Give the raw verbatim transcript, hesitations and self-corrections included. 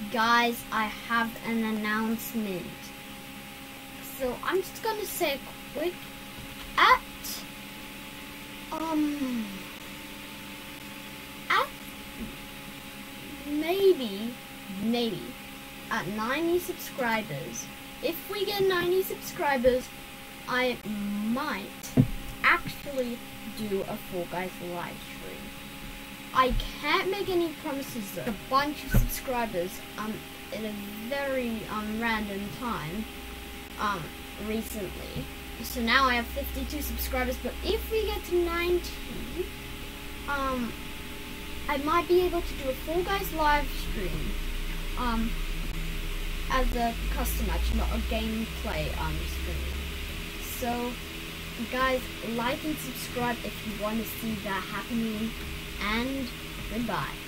guys, I have an announcement. So I'm just gonna say a quick at um at maybe maybe at ninety subscribers. If we get ninety subscribers, I might actually do a Fall Guys live stream. I can't make any promises though. A bunch of subscribers um in a very um random time um recently. So now I have fifty-two subscribers, but if we get to ninety, um I might be able to do a Fall Guys live stream um as a custom match, not a gameplay um stream. So guys, like and subscribe if you want to see that happening, and goodbye.